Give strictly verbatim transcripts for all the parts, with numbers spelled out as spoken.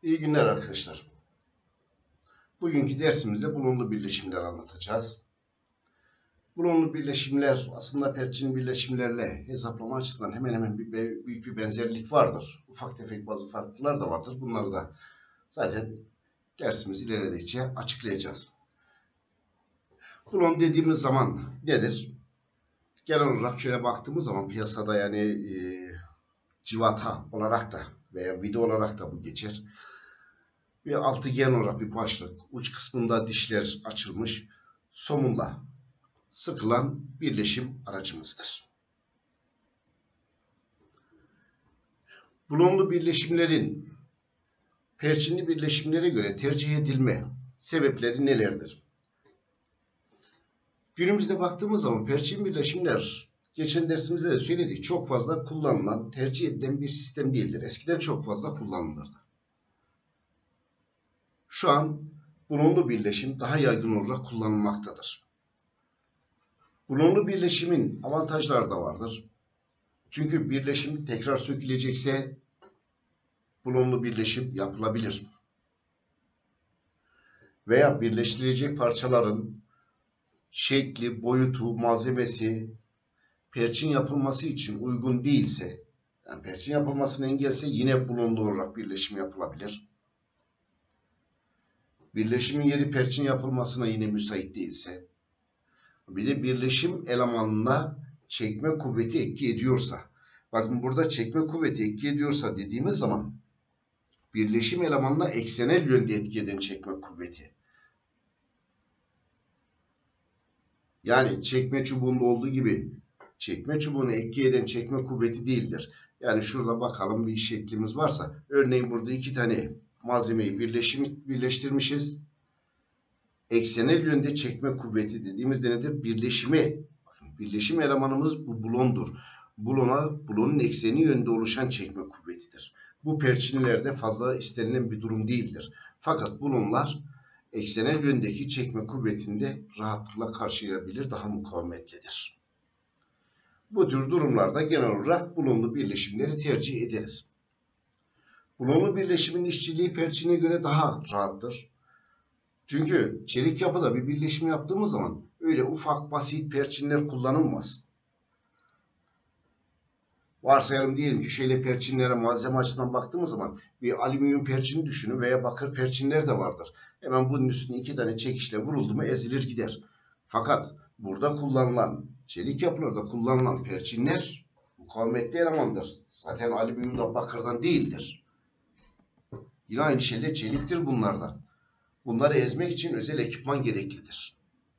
İyi günler arkadaşlar. Bugünkü dersimizde bulonlu birleşimler anlatacağız. Bulonlu birleşimler aslında perçin birleşimlerle hesaplama açısından hemen hemen bir, büyük bir benzerlik vardır. Ufak tefek bazı farklılıklar da vardır. Bunları da zaten dersimiz ilerledikçe açıklayacağız. Bulon dediğimiz zaman nedir? Genel olarak şöyle baktığımız zaman piyasada yani e, civata olarak da veya vida olarak da bu geçer. Bir altıgen olarak bir başlık, uç kısmında dişler açılmış, somunla sıkılan birleşim aracımızdır. Bulonlu birleşimlerin perçinli birleşimlere göre tercih edilme sebepleri nelerdir? Günümüzde baktığımız zaman perçin birleşimler, geçen dersimizde de söyledik, çok fazla kullanılan, tercih edilen bir sistem değildir. Eskiden çok fazla kullanılırdı. Şu an bulonlu birleşim daha yaygın olarak kullanılmaktadır. Bulonlu birleşimin avantajları da vardır. Çünkü birleşim tekrar sökülecekse bulonlu birleşim yapılabilir. Veya birleştirilecek parçaların şekli, boyutu, malzemesi perçin yapılması için uygun değilse, yani perçin yapılmasını engelse yine bulonlu olarak birleşim yapılabilir. Birleşimin yeri perçin yapılmasına yine müsait değilse, bir de birleşim elemanına çekme kuvveti etki ediyorsa, bakın burada çekme kuvveti etki ediyorsa dediğimiz zaman birleşim elemanına eksenel yönde etki eden çekme kuvveti. Yani çekme çubuğunda olduğu gibi çekme çubuğuna etki eden çekme kuvveti değildir. Yani şurada bakalım bir şeklimiz varsa, örneğin burada iki tane malzemeyi birleşim, birleştirmişiz. Eksenel yönde çekme kuvveti dediğimizde nedir? Birleşime, birleşim elemanımız bu bulondur. Bulona, bulonun ekseni yönde oluşan çekme kuvvetidir. Bu perçinlerde fazla istenilen bir durum değildir. Fakat bulonlar eksenel yöndeki çekme kuvvetinde rahatlıkla karşılayabilir, daha mukavemetlidir. Bu tür durumlarda genel olarak bulonlu birleşimleri tercih ederiz. Bulonlu birleşimin işçiliği perçine göre daha rahattır. Çünkü çelik yapıda bir birleşim yaptığımız zaman öyle ufak basit perçinler kullanılmaz. Varsayalım diyelim ki şöyle perçinlere malzeme açısından baktığımız zaman bir alüminyum perçini düşünün veya bakır perçinler de vardır. Hemen bunun üstüne iki tane çekişle vuruldu mu ezilir gider. Fakat burada kullanılan, çelik yapılarda kullanılan perçinler mukavemetli elemandır. Zaten alüminyumdan, bakırdan değildir. Yine aynı şekilde çeliktir bunlarda. Bunları ezmek için özel ekipman gereklidir.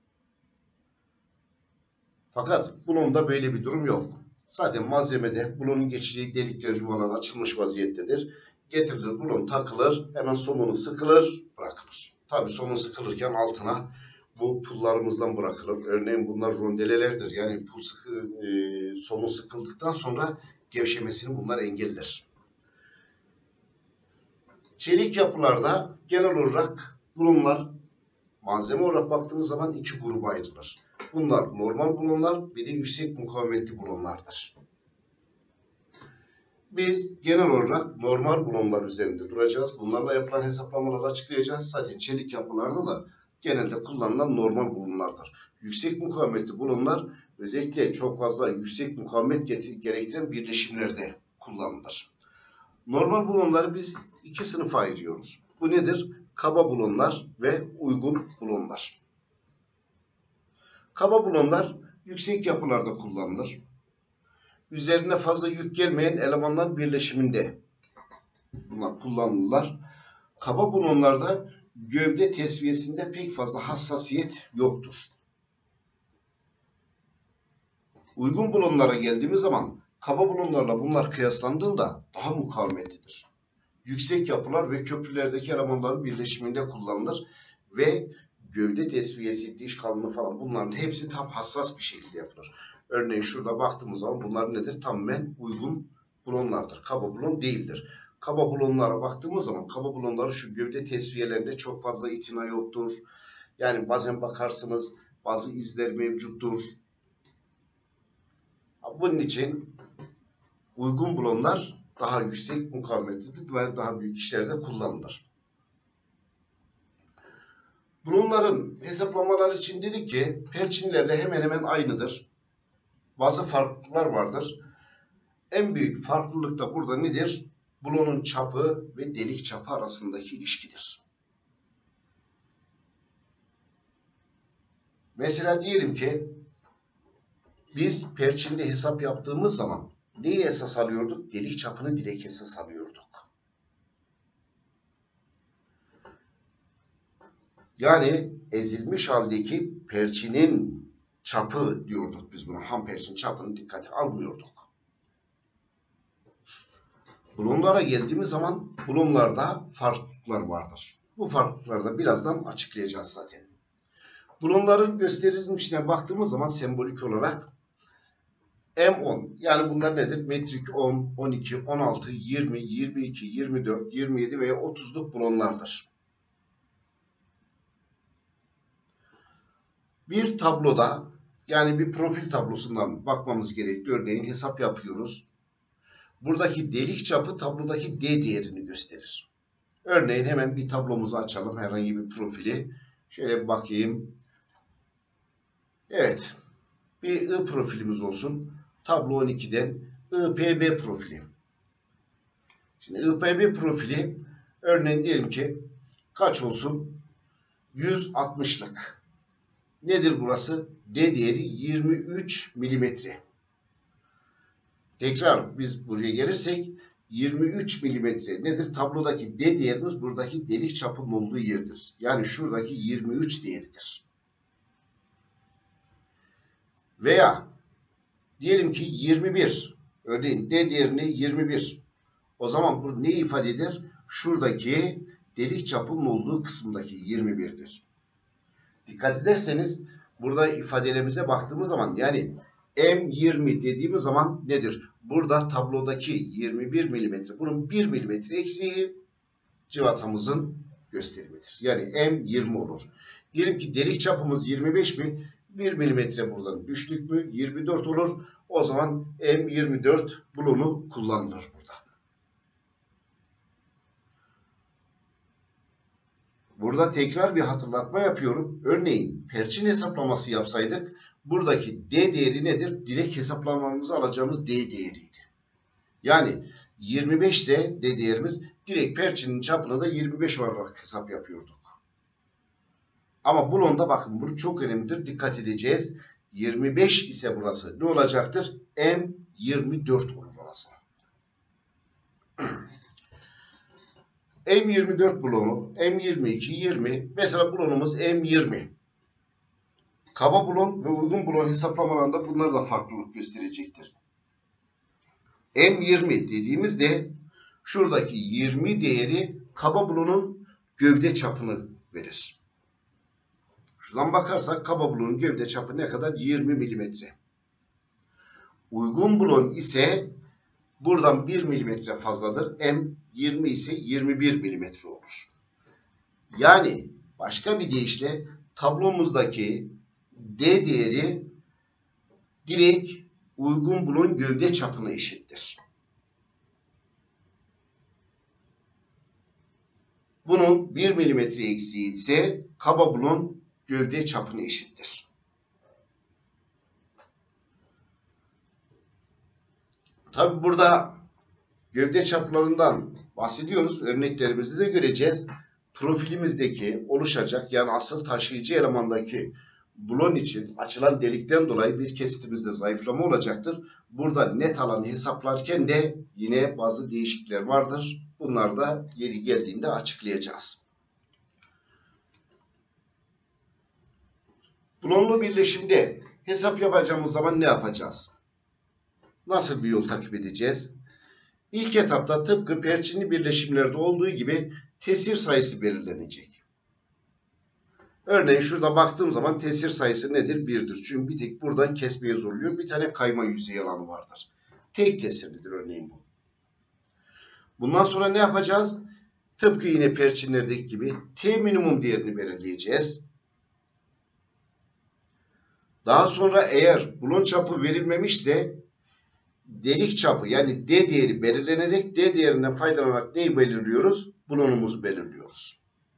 Fakat bulonda böyle bir durum yok. Zaten malzemede bulonun geçeceği delikler, yuvalar açılmış vaziyettedir. Getirilir, bulon takılır, hemen somunu sıkılır, bırakılır. Tabi somun sıkılırken altına bu pullarımızdan bırakılır. Örneğin bunlar rondelelerdir. Yani pul sıkı, e, somun sıkıldıktan sonra gevşemesini bunlar engeller. Çelik yapılarda genel olarak bulonlar malzeme olarak baktığımız zaman iki gruba ayrılır. Bunlar normal bulonlar, bir de yüksek mukavemetli bulonlardır. Biz genel olarak normal bulonlar üzerinde duracağız. Bunlarla yapılan hesaplamaları açıklayacağız. Zaten çelik yapılarda da genelde kullanılan normal bulonlardır. Yüksek mukavemetli bulonlar özellikle çok fazla yüksek mukavemet gerektiren birleşimlerde kullanılır. Normal bulonları biz iki sınıfa ayırıyoruz. Bu nedir? Kaba bulonlar ve uygun bulonlar. Kaba bulonlar yüksek yapılarda kullanılır. Üzerine fazla yük gelmeyen elemanlar birleşiminde bunlar kullanılırlar. Kaba bulonlarda gövde tesviyesinde pek fazla hassasiyet yoktur. Uygun bulonlara geldiğimiz zaman kaba bulonlarla bunlar kıyaslandığında daha mukavemetlidir. Yüksek yapılar ve köprülerdeki elemanların birleşiminde kullanılır ve gövde tesviyesi, diş kalınlığı falan bunların hepsi tam hassas bir şekilde yapılır. Örneğin şurada baktığımız zaman bunlar nedir? Tamamen uygun bulonlardır. Kaba bulon değildir. Kaba bulonlara baktığımız zaman kaba bulonları şu gövde tesviyelerinde çok fazla itina yoktur. Yani bazen bakarsınız bazı izler mevcuttur. Bunun için uygun bulonlar daha yüksek mukavemetlidir ve daha büyük işlerde kullanılır. Bunların hesaplamaları için dedik ki perçinlerle hemen hemen aynıdır. Bazı farklılıklar vardır. En büyük farklılık da burada nedir? Bulonun çapı ve delik çapı arasındaki ilişkidir. Mesela diyelim ki biz perçinde hesap yaptığımız zaman neyi esas alıyorduk? Delik çapını direkt esas alıyorduk. Yani ezilmiş haldeki perçinin çapı diyorduk biz buna. Ham perçin çapını dikkate almıyorduk. Bulonlara geldiğimiz zaman bulonlarda farklılıklar vardır. Bu farklılıkları da birazdan açıklayacağız zaten. Bulonların gösterilmişine baktığımız zaman sembolik olarak M on yani bunlar nedir? Metrik on, on iki, on altı, yirmi, yirmi iki, yirmi dört, yirmi yedi veya otuzluk bulonlardır. Bir tabloda yani bir profil tablosundan bakmamız gerekli. Örneğin hesap yapıyoruz. Buradaki delik çapı tablodaki D değerini gösterir. Örneğin hemen bir tablomuzu açalım. Herhangi bir profili. Şöyle bir bakayım. Evet. Bir I profilimiz olsun. Tablo on ikiden I P B profili. Şimdi I P B profili örneğin diyelim ki kaç olsun? yüz altmışlık. Nedir burası? D değeri yirmi üç milimetre. Tekrar biz buraya gelirsek yirmi üç milimetre nedir? Tablodaki D değerimiz buradaki delik çapının olduğu yerdir. Yani şuradaki yirmi üç değeridir. Veya diyelim ki yirmi bir. Örneğin D değerini yirmi bir. O zaman bu ne ifade eder? Şuradaki delik çapının olduğu kısımdaki yirmi bir'dir. Dikkat ederseniz burada ifadelerimize baktığımız zaman yani M yirmi dediğimiz zaman nedir? Burada tablodaki yirmi bir milimetre. Bunun bir milimetre eksiği cıvatamızın gösterimidir. Yani M yirmi olur. Diyelim ki delik çapımız yirmi beş mi? bir milimetre buradan düştük mü? yirmi dört olur. O zaman M yirmi dört bulonu kullanılır burada. Burada tekrar bir hatırlatma yapıyorum. Örneğin perçin hesaplaması yapsaydık buradaki D değeri nedir? Direkt hesaplamamızı alacağımız D değeriydi. Yani yirmi beş ise D değerimiz direkt perçinin çapını da yirmi beş olarak hesap yapıyorduk. Ama bulonda bakın bu çok önemlidir. Dikkat edeceğiz. yirmi beş ise burası ne olacaktır? M yirmi dört olur orası. M yirmi dört bulonu, M yirmi iki, yirmi. Mesela bulonumuz M yirmi. Kaba bulon ve uygun bulon hesaplamalarında bunlar da farklılık gösterecektir. M yirmi dediğimizde şuradaki yirmi değeri kaba bulonun gövde çapını verir. Şuradan bakarsak kaba bulonun gövde çapı ne kadar? yirmi milimetre. Uygun bulon ise buradan bir milimetre fazladır. M yirmi ise yirmi bir milimetre olur. Yani başka bir deyişle tablomuzdaki D değeri direkt uygun bulon gövde çapına eşittir. Bunun bir milimetre eksiği ise kaba bulon gövde çapına eşittir. Tabi burada gövde çaplarından bahsediyoruz. Örneklerimizde de göreceğiz. Profilimizdeki oluşacak yani asıl taşıyıcı elemandaki bulon için açılan delikten dolayı bir kesitimizde zayıflama olacaktır. Burada net alanı hesaplarken de yine bazı değişiklikler vardır. Bunları da yeri geldiğinde açıklayacağız. Bulonlu birleşimde hesap yapacağımız zaman ne yapacağız? Nasıl bir yol takip edeceğiz? İlk etapta tıpkı perçinli birleşimlerde olduğu gibi tesir sayısı belirlenecek. Örneğin şurada baktığım zaman tesir sayısı nedir? bir'dir. Çünkü bir tek buradan kesmeye zorluyor. Bir tane kayma yüzey alanı vardır. Tek tesirlidir örneğin bu. Bundan sonra ne yapacağız? Tıpkı yine perçinlerdeki gibi T minimum değerini belirleyeceğiz. Daha sonra eğer bulon çapı verilmemişse delik çapı yani D değeri belirlenerek D değerinden faydalanarak neyi belirliyoruz? Bulonumuzu belirliyoruz.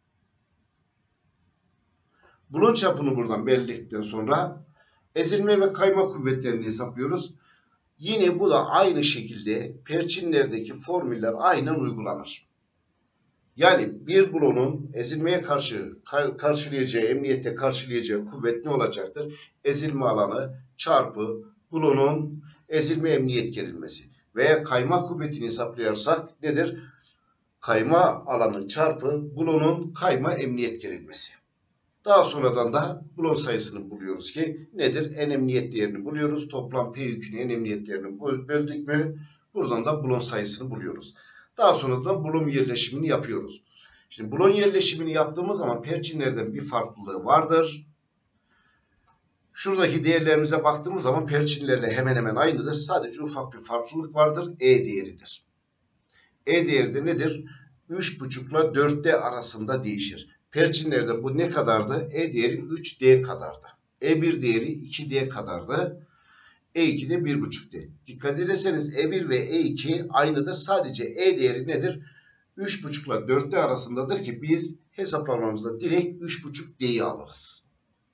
Bulon çapını buradan belirledikten sonra ezilme ve kayma kuvvetlerini hesaplıyoruz. Yine bu da aynı şekilde perçinlerdeki formüller aynen uygulanır. Yani bir bulonun ezilmeye karşı karşılayacağı, emniyette karşılayacağı kuvvet ne olacaktır? Ezilme alanı çarpı bulonun ezilme emniyet gerilmesi. Veya kayma kuvvetini hesaplarsak nedir? Kayma alanı çarpı bulonun kayma emniyet gerilmesi. Daha sonradan da bulon sayısını buluyoruz ki nedir? En emniyet değerini buluyoruz. Toplam P yükünü en emniyet değerini böldük mü? Buradan da bulon sayısını buluyoruz. Daha sonra da bulon yerleşimini yapıyoruz. Şimdi bulon yerleşimini yaptığımız zaman perçinlerden bir farklılığı vardır. Şuradaki değerlerimize baktığımız zaman perçinlerle hemen hemen aynıdır. Sadece ufak bir farklılık vardır. E değeridir. E değeri de nedir? üç buçuk ile dört D arasında değişir. Perçinlerde bu ne kadardı? E değeri üç D kadardı. E bir değeri iki D kadardı. E iki de bir buçuk D. Dikkat ederseniz E bir ve E iki aynıdır. Sadece E değeri nedir? üç buçuk ile dört D arasındadır ki biz hesaplamamızda direkt üç buçuk D'yi alırız.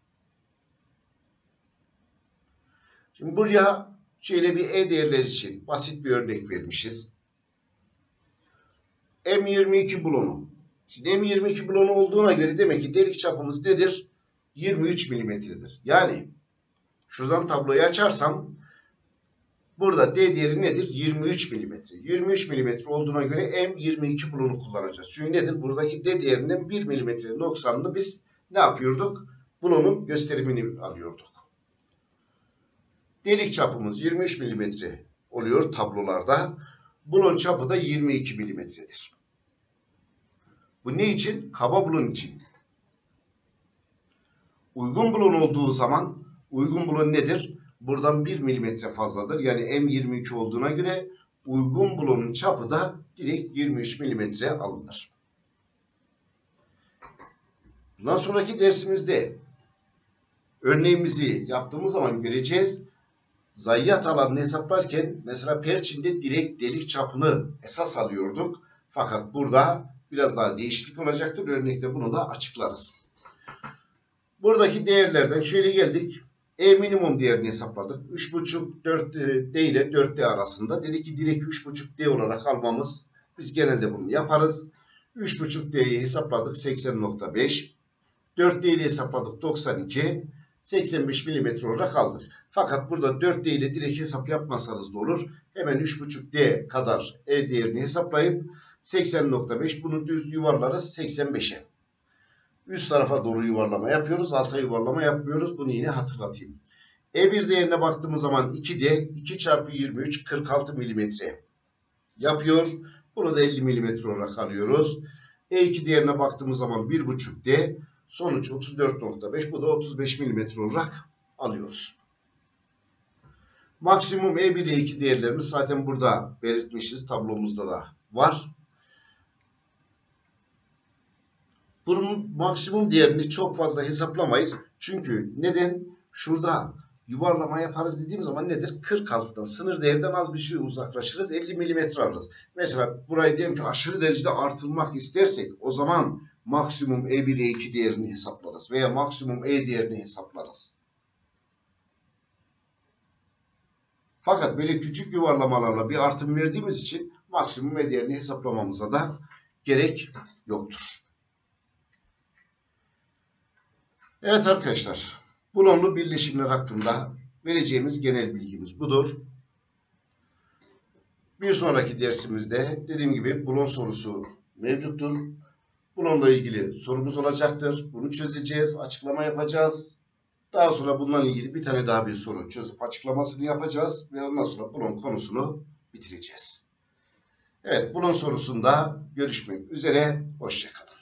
Şimdi buraya şöyle bir E değerleri için basit bir örnek vermişiz. M yirmi iki bulonu. Şimdi M yirmi iki bulonu olduğuna göre demek ki delik çapımız nedir? yirmi üç milimetredir. Yani şuradan tabloyu açarsam burada D değeri nedir? yirmi üç milimetre. yirmi üç milimetre olduğuna göre M yirmi iki bulonu kullanacağız. Çünkü nedir? Buradaki D değerinden bir milimetre noksanını biz ne yapıyorduk? Bulonun gösterimini alıyorduk. Delik çapımız yirmi üç milimetre oluyor tablolarda. Bulon çapı da yirmi iki milimetredir. Bu ne için? Kaba bulon için. Uygun bulon olduğu zaman uygun bulon nedir? Buradan bir milimetre fazladır. Yani M yirmi iki olduğuna göre uygun bulonun çapı da direkt yirmi üç milimetre alınır. Bundan sonraki dersimizde örneğimizi yaptığımız zaman göreceğiz. Zayiat alanını hesaplarken mesela perçinde direkt delik çapını esas alıyorduk. Fakat burada biraz daha değişiklik olacaktır. Örnekte bunu da açıklarız. Buradaki değerlerden şöyle geldik. E minimum değerini hesapladık. üç buçuk dört D ile dört D arasında. Dedik ki direkt üç buçuk D olarak almamız. Biz genelde bunu yaparız. üç buçuk D'yi hesapladık seksen nokta beş. dört D ile hesapladık doksan iki. seksen beş milimetre olarak aldık. Fakat burada dört D ile direkt hesap yapmasanız da olur. Hemen üç buçuk D kadar E değerini hesaplayıp seksen nokta beş bunu düz yuvarlarız seksen beşe. Üst tarafa doğru yuvarlama yapıyoruz. Alta yuvarlama yapmıyoruz. Bunu yine hatırlatayım. E bir değerine baktığımız zaman iki D iki çarpı yirmi üç kırk altı milimetre yapıyor. Bunu da elli milimetre olarak alıyoruz. E iki değerine baktığımız zaman bir buçuk D sonuç otuz dört nokta beş. Bu da otuz beş milimetre olarak alıyoruz. Maksimum E bir ile E iki değerlerimiz zaten burada belirtmişiz. Tablomuzda da var. Bunun maksimum değerini çok fazla hesaplamayız. Çünkü neden? Şurada yuvarlama yaparız dediğim zaman nedir? kırk altıdan sınır değerden az bir şey uzaklaşırız. elli milimetre alırız. Mesela burayı diyelim ki aşırı derecede artırmak istersek o zaman maksimum E bir E iki değerini hesaplarız. Veya maksimum E değerini hesaplarız. Fakat böyle küçük yuvarlamalarla bir artım verdiğimiz için maksimum E değerini hesaplamamıza da gerek yoktur. Evet arkadaşlar, bulonlu birleşimler hakkında vereceğimiz genel bilgimiz budur. Bir sonraki dersimizde dediğim gibi bulon sorusu mevcuttur. Bulonla ilgili sorumuz olacaktır. Bunu çözeceğiz, açıklama yapacağız. Daha sonra bununla ilgili bir tane daha bir soru çözüp açıklamasını yapacağız. Ve ondan sonra bulon konusunu bitireceğiz. Evet, bulon sorusunda görüşmek üzere. Hoşça kalın.